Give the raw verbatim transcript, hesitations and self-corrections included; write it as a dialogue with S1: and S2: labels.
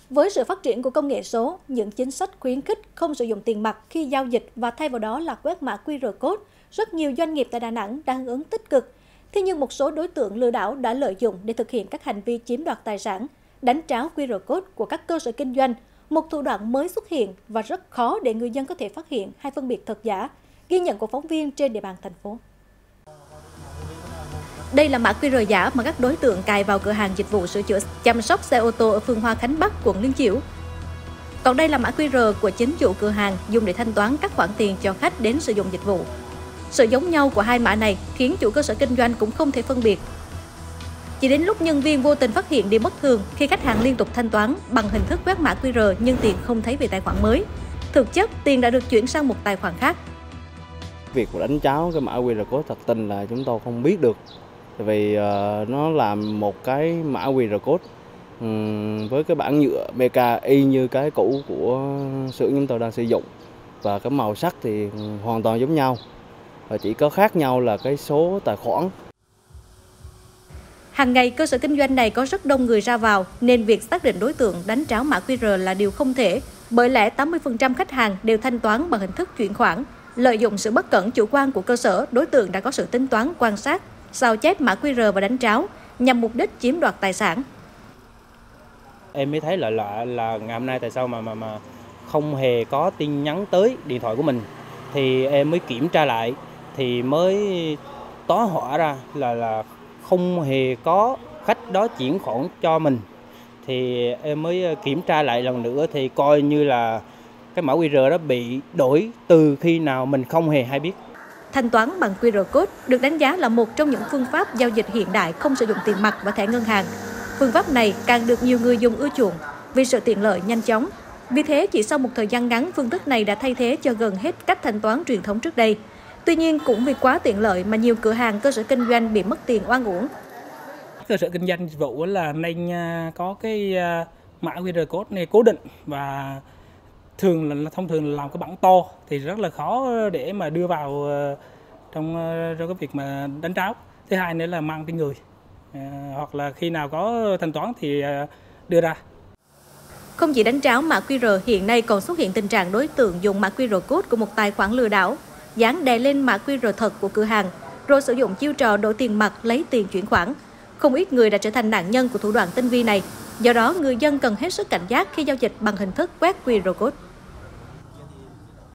S1: Với sự phát triển của công nghệ số, những chính sách khuyến khích không sử dụng tiền mặt khi giao dịch và thay vào đó là quét mã quy rờ code, rất nhiều doanh nghiệp tại Đà Nẵng đang hưởng ứng tích cực. Thế nhưng một số đối tượng lừa đảo đã lợi dụng để thực hiện các hành vi chiếm đoạt tài sản, đánh tráo quy rờ code của các cơ sở kinh doanh, một thủ đoạn mới xuất hiện và rất khó để người dân có thể phát hiện hay phân biệt thật giả, ghi nhận của phóng viên trên địa bàn thành phố. Đây là mã quy rờ giả mà các đối tượng cài vào cửa hàng dịch vụ sửa chữa chăm sóc xe ô tô ở phường Hoa Khánh Bắc, quận Liên Chiểu. Còn đây là mã quy rờ của chính chủ cửa hàng dùng để thanh toán các khoản tiền cho khách đến sử dụng dịch vụ. Sự giống nhau của hai mã này khiến chủ cơ sở kinh doanh cũng không thể phân biệt. Chỉ đến lúc nhân viên vô tình phát hiện điểm bất thường khi khách hàng liên tục thanh toán bằng hình thức quét mã quy rờ nhưng tiền không thấy về tài khoản mới. Thực chất, tiền đã được chuyển sang một tài khoản khác.
S2: Việc đánh tráo cái mã quy rờ code thật tình là chúng tôi không biết được. Tại vì uh, nó là một cái mã quy rờ code um, với cái bản nhựa bê ca y như cái cũ của xưởng chúng tôi đang sử dụng. Và cái màu sắc thì hoàn toàn giống nhau. Và chỉ có khác nhau là cái số tài khoản.
S1: Hàng ngày, cơ sở kinh doanh này có rất đông người ra vào, nên việc xác định đối tượng đánh tráo mã quy rờ là điều không thể. Bởi lẽ tám mươi phần trăm khách hàng đều thanh toán bằng hình thức chuyển khoản. Lợi dụng sự bất cẩn chủ quan của cơ sở, đối tượng đã có sự tính toán quan sát, sao chép mã quy rờ và đánh tráo nhằm mục đích chiếm đoạt tài sản.
S3: Em mới thấy là lạ là ngày hôm nay tại sao mà mà mà không hề có tin nhắn tới điện thoại của mình, thì em mới kiểm tra lại thì mới tối hỏa ra là là không hề có khách đó chuyển khoản cho mình. Thì em mới kiểm tra lại lần nữa thì coi như là cái mã quy rờ đó bị đổi từ khi nào mình không hề hay biết.
S1: Thanh toán bằng quy rờ code được đánh giá là một trong những phương pháp giao dịch hiện đại không sử dụng tiền mặt và thẻ ngân hàng. Phương pháp này càng được nhiều người dùng ưa chuộng vì sự tiện lợi nhanh chóng. Vì thế, chỉ sau một thời gian ngắn, phương thức này đã thay thế cho gần hết cách thanh toán truyền thống trước đây. Tuy nhiên, cũng vì quá tiện lợi mà nhiều cửa hàng, cơ sở kinh doanh bị mất tiền oan uổng.
S3: Cơ sở kinh doanh dịch vụ là nên có cái mã quy rờ code này cố định, và thường là thông thường là làm cái bảng to thì rất là khó để mà đưa vào trong trong cái việc mà đánh tráo. Thứ hai nữa là mang trên người, à, hoặc là khi nào có thanh toán thì đưa ra.
S1: Không chỉ đánh tráo mã quy rờ, hiện nay còn xuất hiện tình trạng đối tượng dùng mã quy rờ code của một tài khoản lừa đảo, dán đè lên mã quy rờ thật của cửa hàng, rồi sử dụng chiêu trò đổi tiền mặt lấy tiền chuyển khoản. Không ít người đã trở thành nạn nhân của thủ đoạn tinh vi này. Do đó, người dân cần hết sức cảnh giác khi giao dịch bằng hình thức quét quy rờ code.